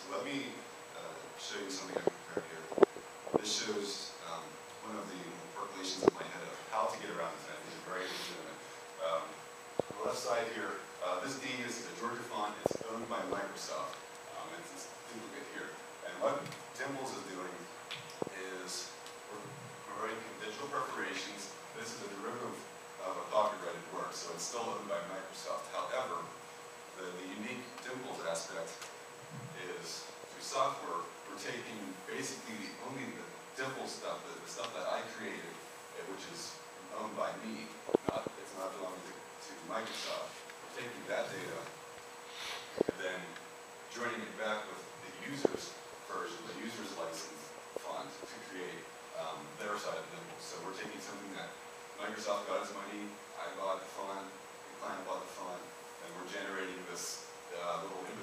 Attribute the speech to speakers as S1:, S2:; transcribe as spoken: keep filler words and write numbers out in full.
S1: So let me uh, show you something I prepared here. This shows um, one of the percolations in my head of how to get around the fence. These are very legitimate. Um, on the left side here, uh, this D is a Georgia font. It's owned by Microsoft. Um, it's this duplicate here. And what Dimples is doing is we're, we're writing digital perforations. This is a derivative of a copyrighted work, so it's still owned by Microsoft. However, the, the unique Dimples aspect is through software, we're taking basically the, only the Dimples stuff, the, the stuff that I created, eh, which is owned by me, not, it's not belonging to, to Microsoft. We're taking that data and then joining it back with the user's version, the user's license font to create um, their side of Dimples. So we're taking something that Microsoft got its money, I bought the font, the client bought the font, and we're generating this uh, little